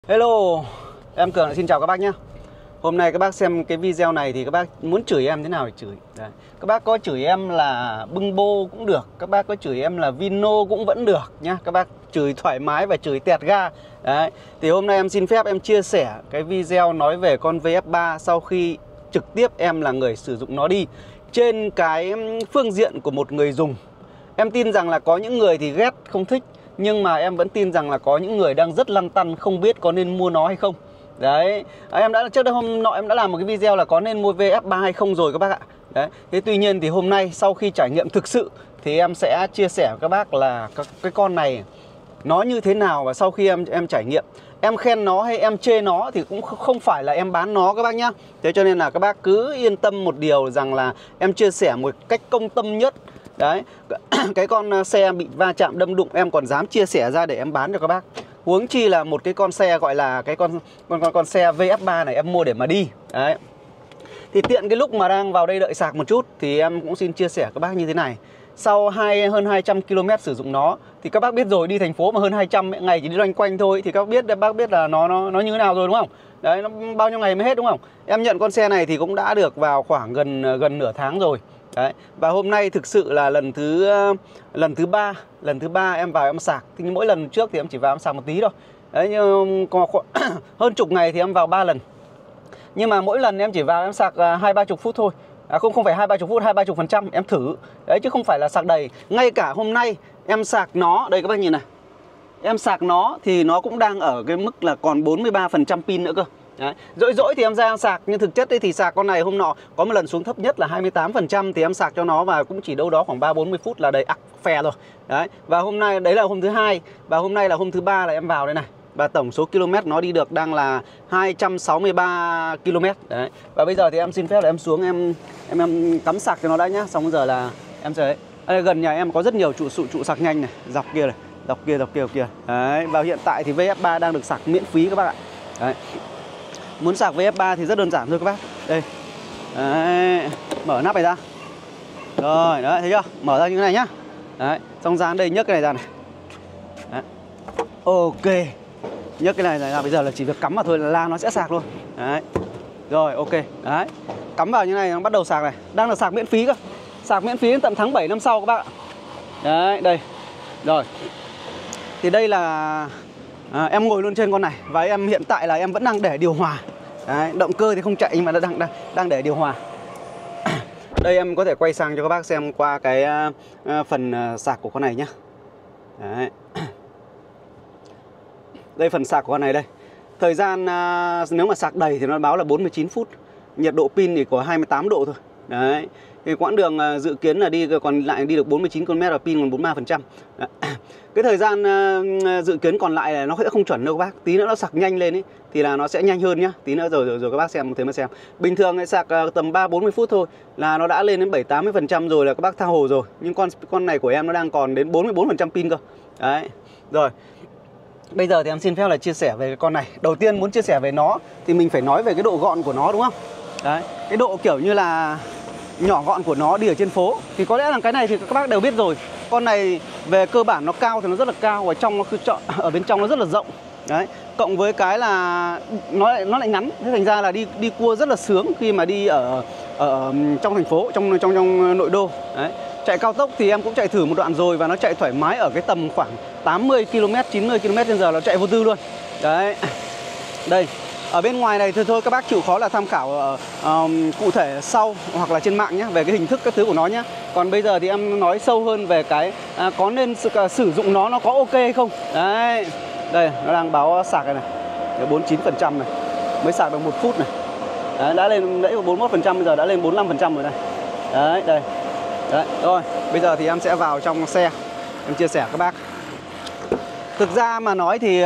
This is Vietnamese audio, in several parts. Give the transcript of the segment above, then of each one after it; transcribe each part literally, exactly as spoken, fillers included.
Hello, em Cường lại xin chào các bác nhé. Hôm nay các bác xem cái video này thì các bác muốn chửi em thế nào thì chửi. Đấy. Các bác có chửi em là bưng bô cũng được, các bác có chửi em là Vino cũng vẫn được nhá. Các bác chửi thoải mái và chửi tẹt ga. Đấy. Thì hôm nay em xin phép em chia sẻ cái video nói về con vê ép ba sau khi trực tiếp em là người sử dụng nó đi trên cái phương diện của một người dùng. Em tin rằng là có những người thì ghét không thích, nhưng mà em vẫn tin rằng là có những người đang rất lăn tăn không biết có nên mua nó hay không. Đấy, à, em đã trước đây hôm nọ em đã làm một cái video là có nên mua vê ép ba hay không rồi các bác ạ. Đấy, thế tuy nhiên thì hôm nay sau khi trải nghiệm thực sự thì em sẽ chia sẻ với các bác là cái, cái con này nó như thế nào, và sau khi em em trải nghiệm, em khen nó hay em chê nó thì cũng không phải là em bán nó các bác nhá. Thế cho nên là các bác cứ yên tâm một điều rằng là em chia sẻ một cách công tâm nhất. Đấy, cái con xe bị va chạm đâm đụng em còn dám chia sẻ ra để em bán cho các bác. Huống chi là một cái con xe gọi là cái con con con con xe vê ép ba này em mua để mà đi. Đấy. Thì tiện cái lúc mà đang vào đây đợi sạc một chút thì em cũng xin chia sẻ các bác như thế này. Sau hai hơn hai trăm ki lô mét sử dụng nó thì các bác biết rồi, đi thành phố mà hơn hai trăm ngày chỉ đi loanh quanh thôi thì các bác biết bác biết là nó nó nó như thế nào rồi đúng không? Đấy, nó bao nhiêu ngày mới hết đúng không? Em nhận con xe này thì cũng đã được vào khoảng gần gần nửa tháng rồi. Đấy, và hôm nay thực sự là lần thứ lần thứ ba lần thứ ba em vào em sạc. Thì mỗi lần trước thì em chỉ vào em sạc một tí thôi. Đấy, nhưng còn hơn chục ngày thì em vào ba lần. Nhưng mà mỗi lần em chỉ vào em sạc hai ba chục phút thôi. À, không không phải hai ba chục phút, hai ba chục phần trăm em thử. Đấy, chứ không phải là sạc đầy. Ngay cả hôm nay em sạc nó, đây các bác nhìn này, em sạc nó thì nó cũng đang ở cái mức là còn bốn mươi ba phần trăm pin nữa cơ. Đấy. Dỗi dỗi thì em ra em sạc, nhưng thực chất ấy thì sạc con này hôm nọ có một lần xuống thấp nhất là hai mươi tám phần trăm thì em sạc cho nó và cũng chỉ đâu đó khoảng ba bốn mươi phút là đầy ắc phè rồi. Đấy. Và hôm nay đấy là hôm thứ hai, và hôm nay là hôm thứ ba là em vào đây này. Và tổng số km nó đi được đang là hai trăm sáu mươi ba ki lô mét. Đấy. Và bây giờ thì em xin phép là em xuống em em em cắm sạc cho nó đã nhá. Xong bây giờ là em sẽ đây, gần nhà em có rất nhiều trụ trụ trụ sạc nhanh này, dọc kia này, dọc kia dọc kia dọc kia. Đấy, và hiện tại thì vê ép ba đang được sạc miễn phí các bác ạ. Đấy. Muốn sạc vê ép ba thì rất đơn giản thôi các bác. Đây. Đấy, mở nắp này ra. Rồi, đấy, thấy chưa? Mở ra như thế này nhá. Đấy, xong dán đây, nhấc cái này ra này. Đấy. Ok. Nhấc cái này ra, bây giờ là chỉ việc cắm vào thôi là nó sẽ sạc luôn. Đấy. Rồi, ok. Đấy. Cắm vào như này nó bắt đầu sạc này. Đang là sạc miễn phí cơ. Sạc miễn phí đến tận tháng bảy năm sau các bác ạ. Đấy, đây. Rồi. Thì đây là à, em ngồi luôn trên con này. Và em hiện tại là em vẫn đang để điều hòa. Đấy, động cơ thì không chạy nhưng mà nó đang, đang, đang để điều hòa. Đây em có thể quay sang cho các bác xem qua cái uh, phần uh, sạc của con này nhé. Đấy. Đây phần sạc của con này đây. Thời gian uh, nếu mà sạc đầy thì nó báo là bốn mươi chín phút. Nhiệt độ pin thì có hai mươi tám độ thôi. Đấy. Thì quãng đường uh, dự kiến là đi còn lại đi được bốn mươi chín ki lô mét và pin còn bốn mươi ba phần trăm. Cái thời gian uh, dự kiến còn lại là nó sẽ không chuẩn đâu các bác. Tí nữa nó sạc nhanh lên ấy thì là nó sẽ nhanh hơn nhá. Tí nữa rồi rồi, rồi các bác xem thế mà xem. Bình thường ấy, sạc uh, tầm ba bốn mươi phút thôi là nó đã lên đến bảy tám mươi phần trăm rồi là các bác tha hồ rồi. Nhưng con con này của em nó đang còn đến bốn mươi bốn phần trăm pin cơ. Đấy. Rồi. Bây giờ thì em xin phép là chia sẻ về cái con này. Đầu tiên muốn chia sẻ về nó thì mình phải nói về cái độ gọn của nó đúng không? Đấy. Cái độ kiểu như là nhỏ gọn của nó đi ở trên phố thì có lẽ là cái này thì các bác đều biết rồi. Con này về cơ bản nó cao thì nó rất là cao, và trong nó cứ chọn ở bên trong nó rất là rộng. Đấy, cộng với cái là nó lại nó lại ngắn, thế thành ra là đi đi cua rất là sướng khi mà đi ở ở trong thành phố, trong trong trong nội đô. Đấy. Chạy cao tốc thì em cũng chạy thử một đoạn rồi và nó chạy thoải mái ở cái tầm khoảng tám mươi ki lô mét, chín mươi ki lô mét trên giờ nó chạy vô tư luôn. Đấy. Đây. Ở bên ngoài này thôi thôi các bác chịu khó là tham khảo ở uh, cụ thể sau hoặc là trên mạng nhé, về cái hình thức các thứ của nó nhé. Còn bây giờ thì em nói sâu hơn về cái uh, có nên sử, uh, sử dụng nó nó có ok hay không. Đấy. Đây, nó đang báo sạc này này. bốn mươi chín phần trăm này. Mới sạc được một phút này. Đấy, đã lên nãy bốn mươi mốt phần trăm, bây giờ đã lên bốn mươi lăm phần trăm rồi đây. Đấy, đây. Đấy, rồi, bây giờ thì em sẽ vào trong xe em chia sẻ các bác. Thực ra mà nói thì uh,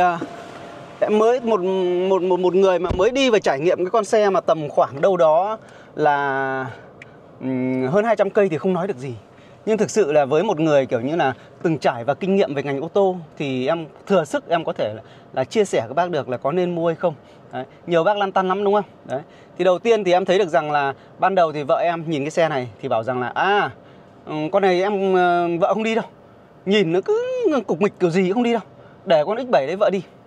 em mới một, một một một người mà mới đi và trải nghiệm cái con xe mà tầm khoảng đâu đó là um, hơn hai trăm cây thì không nói được gì. Nhưng thực sự là với một người kiểu như là từng trải và kinh nghiệm về ngành ô tô thì em thừa sức em có thể là, là chia sẻ các bác được là có nên mua hay không. Đấy. Nhiều bác lăn tăn lắm đúng không? Đấy. Thì đầu tiên thì em thấy được rằng là ban đầu thì vợ em nhìn cái xe này thì bảo rằng là à, con này em vợ không đi đâu. Nhìn nó cứ cục mịch kiểu gì cũng không đi đâu. Để con ích bảy đấy vợ đi.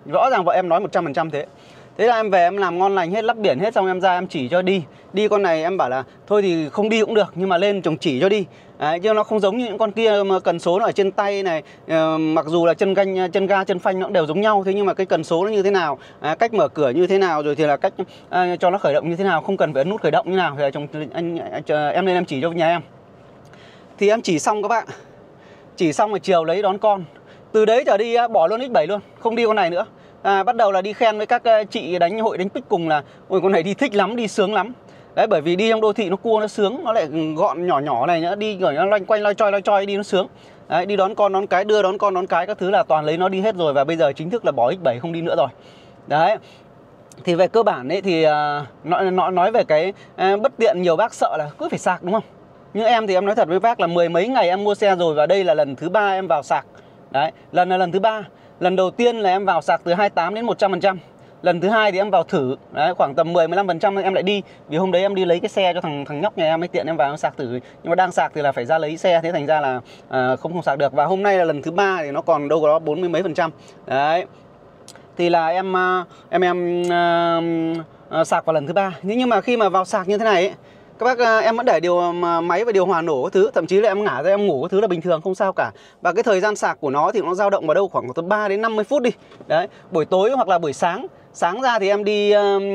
Rõ ràng vợ em nói một trăm phần trăm thế. Thế là em về em làm ngon lành hết, lắp biển hết xong em ra em chỉ cho đi. Đi con này em bảo là thôi thì không đi cũng được, nhưng mà lên chồng chỉ cho đi. Đấy, chứ nó không giống như những con kia mà cần số nó ở trên tay này. ờ, Mặc dù là chân ganh, chân ga, chân phanh nó cũng đều giống nhau. Thế nhưng mà cái cần số nó như thế nào, à, cách mở cửa như thế nào, rồi thì là cách à, cho nó khởi động như thế nào, không cần phải ấn nút khởi động như nào. Thì là chồng anh, anh, anh em lên em chỉ cho nhà em. Thì em chỉ xong các bạn, chỉ xong rồi chiều lấy đón con. Từ đấy trở đi bỏ luôn ích bảy luôn, không đi con này nữa. À, bắt đầu là đi khen với các chị đánh hội đánh pick cùng là ôi con này đi thích lắm, đi sướng lắm. Đấy, bởi vì đi trong đô thị nó cua nó sướng, nó lại gọn nhỏ nhỏ này nữa, đi rồi nó loanh quanh loi choi loi choi đi nó sướng. Đấy, đi đón con đón cái, đưa đón con đón cái các thứ là toàn lấy nó đi hết rồi, và bây giờ chính thức là bỏ ích bảy không đi nữa rồi. Đấy. Thì về cơ bản ấy thì uh, nói, nói nói về cái uh, bất tiện, nhiều bác sợ là cứ phải sạc đúng không? Nhưng em thì em nói thật với bác là mười mấy ngày em mua xe rồi, và đây là lần thứ ba em vào sạc. Đấy, lần là lần thứ ba. Lần đầu tiên là em vào sạc từ hai mươi tám đến một trăm phần trăm. Lần thứ hai thì em vào thử, đấy, khoảng tầm mười mười lăm phần trăm em lại đi. Vì hôm đấy em đi lấy cái xe cho thằng thằng nhóc nhà em ấy, tiện em vào em sạc thử. Nhưng mà đang sạc thì là phải ra lấy xe, thế thành ra là uh, không không sạc được. Và hôm nay là lần thứ ba thì nó còn đâu đó bốn mươi mấy phần trăm. Đấy. Thì là em em em uh, uh, sạc vào lần thứ ba. Nhưng mà khi mà vào sạc như thế này ấy, các bác, uh, em vẫn để điều máy và điều hòa nổ cái thứ, thậm chí là em ngả ra em ngủ cái thứ là bình thường, không sao cả. Và cái thời gian sạc của nó thì nó dao động vào đâu khoảng từ ba đến năm mươi phút đi. Đấy, buổi tối hoặc là buổi sáng. Sáng ra thì em đi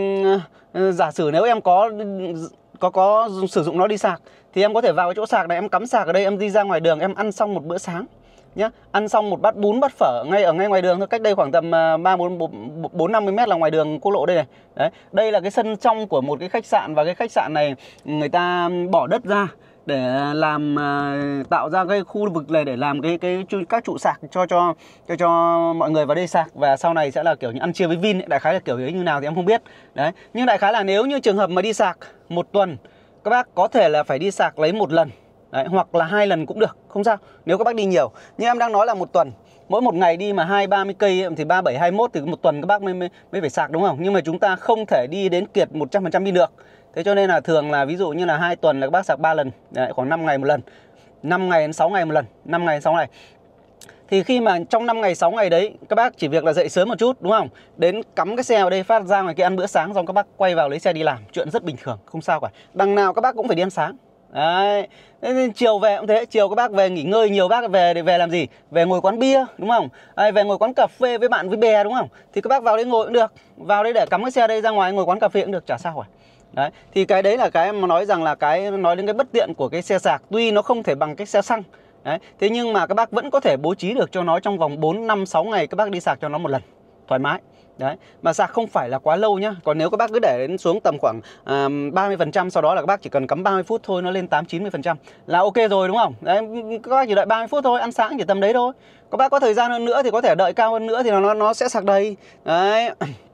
uh, giả sử nếu em có có có sử dụng nó đi sạc thì em có thể vào cái chỗ sạc này, em cắm sạc ở đây, em đi ra ngoài đường em ăn xong một bữa sáng nhá, ăn xong một bát bún bát phở ngay ở ngay ngoài đường thôi, cách đây khoảng tầm ba bốn năm mươi mét là ngoài đường quốc lộ đây này. Đấy, đây là cái sân trong của một cái khách sạn, và cái khách sạn này người ta bỏ đất ra để làm tạo ra cái khu vực này để làm cái cái các trụ sạc cho cho cho cho mọi người vào đây sạc, và sau này sẽ là kiểu như ăn chia với Vin ấy. Đại khái là kiểu ấy như nào thì em không biết. Đấy, nhưng đại khái là nếu như trường hợp mà đi sạc một tuần, các bác có thể là phải đi sạc lấy một lần. Đấy, hoặc là hai lần cũng được, không sao nếu các bác đi nhiều. Nhưng em đang nói là một tuần, mỗi một ngày đi mà hai ba mươi cây thì ba bảy hai mốt thì một tuần các bác mới, mới mới phải sạc đúng không? Nhưng mà chúng ta không thể đi đến kiệt một trăm phần trăm pin được. Thế cho nên là thường là ví dụ như là hai tuần là các bác sạc ba lần. Đấy, khoảng năm ngày một lần, năm ngày đến sáu ngày một lần, năm ngày sáu ngày. Thì khi mà trong năm ngày sáu ngày đấy, các bác chỉ việc là dậy sớm một chút đúng không? Đến cắm cái xe vào đây, phát ra ngoài kia ăn bữa sáng, xong các bác quay vào lấy xe đi làm, chuyện rất bình thường, không sao cả. Đằng nào các bác cũng phải đi ăn sáng. Đấy, nên chiều về cũng thế, chiều các bác về nghỉ ngơi, nhiều bác về để về làm gì? Về ngồi quán bia đúng không? Đấy, về ngồi quán cà phê với bạn với bè đúng không? Thì các bác vào đây ngồi cũng được, vào đây để cắm cái xe đây ra ngoài ngồi quán cà phê cũng được, chả sao cả. Đấy, thì cái đấy là cái em nói rằng là cái nói đến cái bất tiện của cái xe sạc, tuy nó không thể bằng cái xe xăng. Đấy, thế nhưng mà các bác vẫn có thể bố trí được cho nó trong vòng bốn, năm, sáu ngày các bác đi sạc cho nó một lần, thoải mái. Đấy, mà sạc không phải là quá lâu nhá. Còn nếu các bác cứ để đến xuống tầm khoảng uh, ba mươi phần trăm, sau đó là các bác chỉ cần cắm ba mươi phút thôi, nó lên tám chín mươi phần trăm là ok rồi đúng không? Đấy, các bác chỉ đợi ba mươi phút thôi, ăn sáng chỉ tầm đấy thôi. Các bác có thời gian hơn nữa thì có thể đợi cao hơn nữa thì nó nó sẽ sạc đầy. Đấy.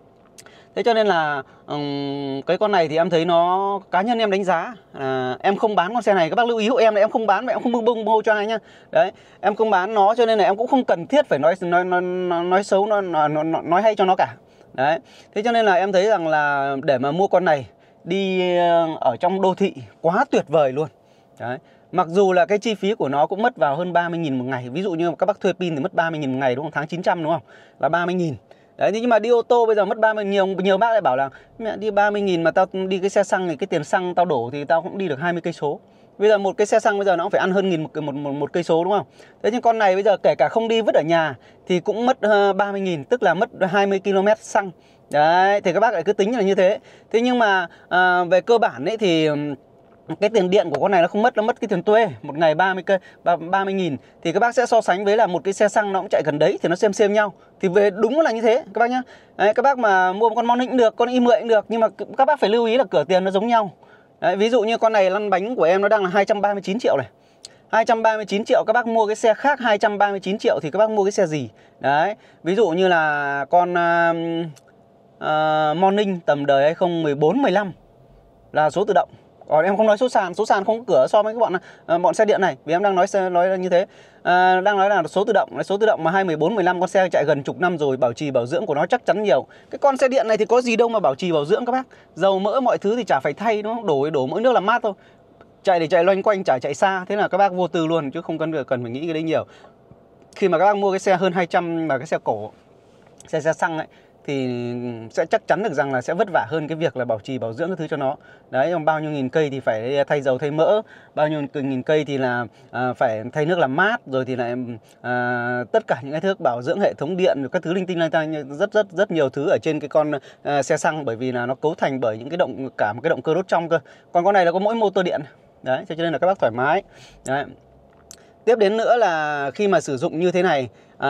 Thế cho nên là um, cái con này thì em thấy nó, cá nhân em đánh giá, à, em không bán con xe này, các bác lưu ý hộ em là em không bán và em không bưng bưng hô cho ai nhá. Đấy, em không bán nó cho nên là em cũng không cần thiết phải nói nói nói, nói xấu nó, nó nói hay cho nó cả. Đấy, thế cho nên là em thấy rằng là để mà mua con này đi ở trong đô thị quá tuyệt vời luôn. Đấy, mặc dù là cái chi phí của nó cũng mất vào hơn ba mươi nghìn một ngày. Ví dụ như các bác thuê pin thì mất ba mươi nghìn một ngày đúng không? Tháng chín trăm đúng không? Là ba mươi nghìn. Đấy, nhưng mà đi ô tô bây giờ mất ba mươi, nhiều nhiều bác lại bảo là mẹ đi ba mươi nghìn mà tao đi cái xe xăng thì cái tiền xăng tao đổ thì tao cũng đi được hai mươi cây số. Bây giờ một cái xe xăng bây giờ nó cũng phải ăn hơn nghìn một, một, một, một cây số đúng không? Thế nhưng con này bây giờ kể cả không đi vứt ở nhà thì cũng mất uh, ba mươi nghìn, tức là mất hai mươi ki lô mét xăng. Đấy, thì các bác lại cứ tính là như thế. Thế nhưng mà uh, về cơ bản ấy thì cái tiền điện của con này nó không mất, nó mất cái tiền thuê một ngày ba mươi cây, ba mươi nghìn. Thì các bác sẽ so sánh với là một cái xe xăng nó cũng chạy gần đấy thì nó xem xem nhau. Thì về đúng là như thế các bác nhá. Đấy, các bác mà mua một con Morning cũng được, con i mười cũng được, nhưng mà các bác phải lưu ý là cửa tiền nó giống nhau. Đấy, ví dụ như con này lăn bánh của em nó đang là hai trăm ba mươi chín triệu này. hai trăm ba mươi chín triệu, các bác mua cái xe khác hai trăm ba mươi chín triệu thì các bác mua cái xe gì? Đấy, ví dụ như là con uh, uh, Morning tầm đời hai không một bốn mười lăm là số tự động. Còn em không nói số sàn, số sàn không có cửa so với các bọn uh, bọn xe điện này, vì em đang nói xe nói như thế. Uh, đang nói là số tự động, số tự động mà hai mười bốn mười lăm, con xe chạy gần chục năm rồi, bảo trì bảo dưỡng của nó chắc chắn nhiều. Cái con xe điện này thì có gì đâu mà bảo trì bảo dưỡng các bác. Dầu mỡ mọi thứ thì chả phải thay đúng không? Đổ đổ mỗi nước làm mát thôi. Chạy thì chạy loanh quanh, chả chạy xa, thế là các bác vô tư luôn chứ không cần cần phải nghĩ cái đấy nhiều. Khi mà các bác mua cái xe hơn hai trăm mà cái xe cổ, xe xe xăng ấy thì sẽ chắc chắn được rằng là sẽ vất vả hơn cái việc là bảo trì bảo dưỡng cái thứ cho nó. Đấy, bao nhiêu nghìn cây thì phải thay dầu thay mỡ, bao nhiêu nghìn cây thì là à, phải thay nước làm mát, rồi thì lại à, tất cả những cái thứ bảo dưỡng hệ thống điện, các thứ linh tinh linh tinh, rất rất rất nhiều thứ ở trên cái con à, xe xăng, bởi vì là nó cấu thành bởi những cái động cả một cái động cơ đốt trong cơ. Còn con này là có mỗi motor điện. Đấy, cho nên là các bác thoải mái. Đấy. Tiếp đến nữa là khi mà sử dụng như thế này, à,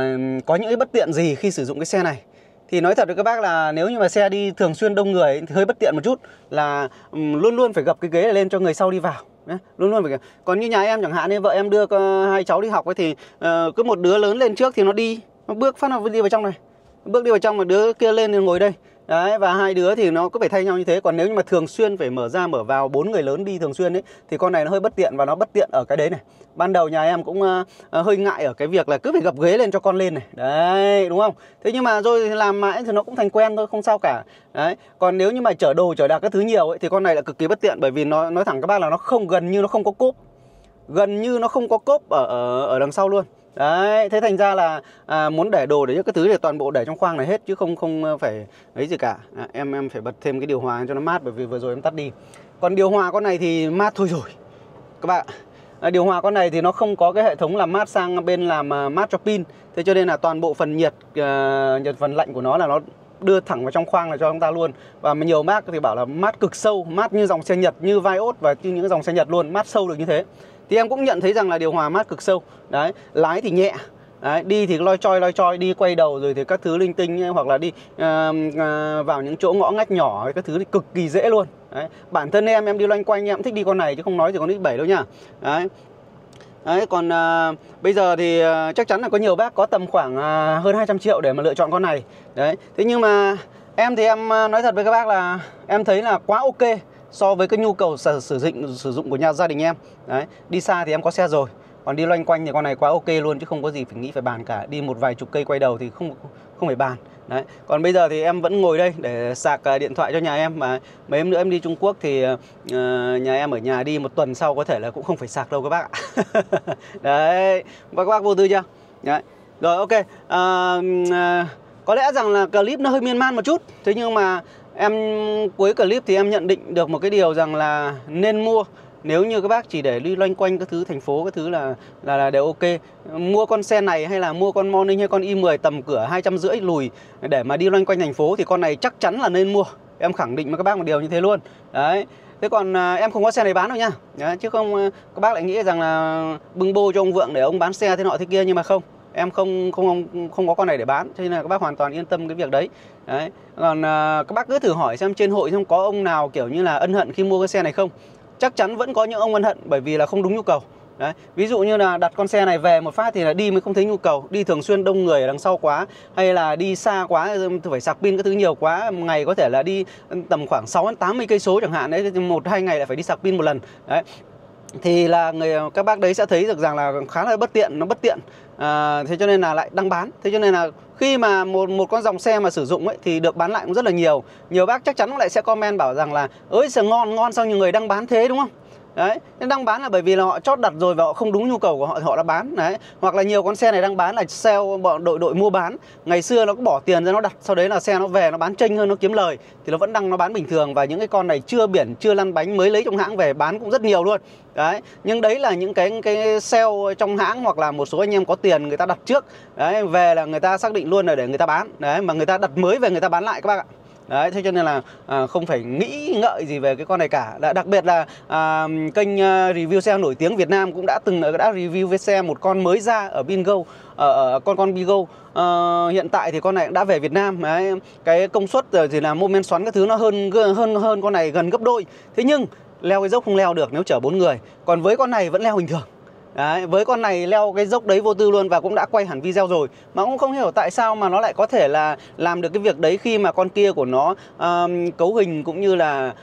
có những cái bất tiện gì khi sử dụng cái xe này? Thì nói thật với các bác là nếu như mà xe đi thường xuyên đông người thì hơi bất tiện một chút, là um, luôn luôn phải gập cái ghế này lên cho người sau đi vào. Đấy, luôn luôn phải. Còn như nhà em chẳng hạn, vợ em đưa hai cháu đi học ấy, thì uh, cứ một đứa lớn lên trước thì nó đi, nó bước phát nó đi vào trong này, bước đi vào trong, mà đứa kia lên thì ngồi đây. Đấy, và hai đứa thì nó cứ phải thay nhau như thế. Còn nếu như mà thường xuyên phải mở ra mở vào, bốn người lớn đi thường xuyên ấy, thì con này nó hơi bất tiện, và nó bất tiện ở cái đấy này. Ban đầu nhà em cũng uh, hơi ngại ở cái việc là cứ phải gập ghế lên cho con lên này. Đấy, đúng không? Thế nhưng mà rồi làm mãi thì nó cũng thành quen thôi, không sao cả. Đấy, còn nếu như mà chở đồ chở đạc các thứ nhiều ấy, thì con này là cực kỳ bất tiện, bởi vì nó nói thẳng các bác là nó không, gần như nó không có cốp. Gần như nó không có cốp ở, ở, ở đằng sau luôn. Đấy, thế thành ra là à, muốn để đồ để những cái thứ thì toàn bộ để trong khoang này hết, chứ không không phải ấy gì cả. À, em em phải bật thêm cái điều hòa cho nó mát, bởi vì vừa rồi em tắt đi. Còn điều hòa con này thì mát thôi rồi các bạn. À, điều hòa con này thì nó không có cái hệ thống làm mát sang bên làm uh, mát cho pin. Thế cho nên là toàn bộ phần nhiệt uh, nhiệt phần lạnh của nó là nó đưa thẳng vào trong khoang là cho chúng ta luôn. Và nhiều bác thì bảo là mát cực sâu, mát như dòng xe Nhật, như Vios và như những dòng xe Nhật luôn, mát sâu được như thế. Thì em cũng nhận thấy rằng là điều hòa mát cực sâu. Đấy, lái thì nhẹ. Đấy, đi thì loi choi loi choi, đi quay đầu rồi thì các thứ linh tinh, hoặc là đi uh, uh, vào những chỗ ngõ ngách nhỏ các thứ thì cực kỳ dễ luôn. Đấy, bản thân em em đi loanh quanh em thích đi con này chứ không nói thì con ích bảy đâu nha. Đấy. Đấy, còn uh, bây giờ thì uh, chắc chắn là có nhiều bác có tầm khoảng uh, hơn hai trăm triệu để mà lựa chọn con này. Đấy, thế nhưng mà em thì em uh, nói thật với các bác là em thấy là quá ok so với cái nhu cầu sử, sử dụng sử dụng của nhà gia đình em. Đấy, đi xa thì em có xe rồi, còn đi loanh quanh thì con này quá ok luôn, chứ không có gì phải nghĩ phải bàn cả. Đi một vài chục cây quay đầu thì không không phải bàn. Đấy, còn bây giờ thì em vẫn ngồi đây để sạc điện thoại cho nhà em, mà mấy hôm nữa em đi Trung Quốc thì uh, nhà em ở nhà đi một tuần sau có thể là cũng không phải sạc đâu các bác ạ. Đấy, các bác vô tư chưa? Đấy. Rồi ok, uh, uh, có lẽ rằng là clip nó hơi miên man một chút, thế nhưng mà em cuối clip thì em nhận định được một cái điều rằng là nên mua. Nếu như các bác chỉ để đi loanh quanh các thứ thành phố các thứ là là, là đều ok. Mua con xe này hay là mua con Morning hay con i mười tầm cửa hai trăm rưỡi lùi để mà đi loanh quanh thành phố thì con này chắc chắn là nên mua. Em khẳng định với các bác một điều như thế luôn. Đấy. Thế còn à, em không có xe này bán đâu nha. Đấy, chứ không các bác lại nghĩ rằng là bưng bô cho ông Vượng để ông bán xe thế nọ thế kia, nhưng mà không. Em không không không có con này để bán, cho nên là các bác hoàn toàn yên tâm cái việc đấy. Đấy. Còn à, các bác cứ thử hỏi xem trên hội xem có ông nào kiểu như là ân hận khi mua cái xe này không. Chắc chắn vẫn có những ông ân hận bởi vì là không đúng nhu cầu. Đấy. Ví dụ như là đặt con xe này về một phát thì là đi mới không thấy nhu cầu, đi thường xuyên đông người ở đằng sau quá, hay là đi xa quá phải sạc pin các thứ nhiều quá, một ngày có thể là đi tầm khoảng sáu đến tám mươi cây số chẳng hạn đấy, một hai ngày lại phải đi sạc pin một lần. Đấy. Thì là người các bác đấy sẽ thấy được rằng là khá là bất tiện, nó bất tiện. À, thế cho nên là lại đang bán. Thế cho nên là khi mà một một con dòng xe mà sử dụng ấy thì được bán lại cũng rất là nhiều. Nhiều bác chắc chắn cũng lại sẽ comment bảo rằng là ơi sao ngon ngon sao nhiều người đang bán thế, đúng không? Đấy, nên đang bán là bởi vì là họ chót đặt rồi và họ không đúng nhu cầu của họ thì họ đã bán. Đấy, hoặc là nhiều con xe này đang bán là sale bọn đội đội mua bán. Ngày xưa nó có bỏ tiền ra nó đặt, sau đấy là xe nó về nó bán chênh hơn, nó kiếm lời thì nó vẫn đăng nó bán bình thường. Và những cái con này chưa biển, chưa lăn bánh mới lấy trong hãng về bán cũng rất nhiều luôn. Đấy, nhưng đấy là những cái cái sale trong hãng hoặc là một số anh em có tiền người ta đặt trước. Đấy, về là người ta xác định luôn là để người ta bán. Đấy, mà người ta đặt mới về người ta bán lại các bác ạ. Đấy, thế cho nên là à, không phải nghĩ ngợi gì về cái con này cả. Đặc biệt là à, kênh uh, review xe nổi tiếng Việt Nam cũng đã từng đã review với xe một con mới ra ở Bingo, ở, ở con con Bigo. À, hiện tại thì con này cũng đã về Việt Nam. Đấy, cái công suất rồi thì là mô men xoắn các thứ nó hơn hơn hơn con này gần gấp đôi. Thế nhưng leo cái dốc không leo được nếu chở bốn người. Còn với con này vẫn leo bình thường. Đấy, với con này leo cái dốc đấy vô tư luôn, và cũng đã quay hẳn video rồi. Mà cũng không hiểu tại sao mà nó lại có thể là làm được cái việc đấy khi mà con kia của nó uh, cấu hình cũng như là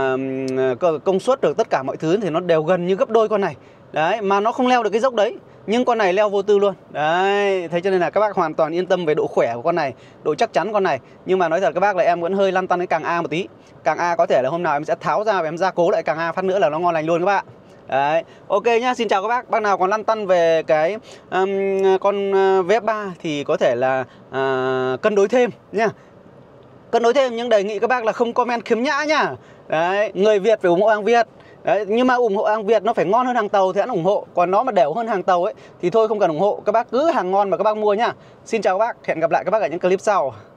uh, công suất được tất cả mọi thứ thì nó đều gần như gấp đôi con này. Đấy, mà nó không leo được cái dốc đấy. Nhưng con này leo vô tư luôn. Đấy, thế cho nên là các bác hoàn toàn yên tâm về độ khỏe của con này, độ chắc chắn con này. Nhưng mà nói thật các bác là em vẫn hơi lăn tăn cái càng A một tí. Càng A có thể là hôm nào em sẽ tháo ra và em gia cố lại càng A phát nữa là nó ngon lành luôn các bạn. Đấy, ok nhá, xin chào các bác. Bác nào còn lăn tăn về cái um, con uh, vê ép ba thì có thể là uh, cân đối thêm nhá. Cân đối thêm, nhưng đề nghị các bác là không comment khiếm nhã nhá. Đấy, người Việt phải ủng hộ hàng Việt. Đấy, nhưng mà ủng hộ hàng Việt nó phải ngon hơn hàng tàu thì hẵng ủng hộ. Còn nó mà đều hơn hàng tàu ấy thì thôi không cần ủng hộ. Các bác cứ hàng ngon mà các bác mua nhá. Xin chào các bác, hẹn gặp lại các bác ở những clip sau.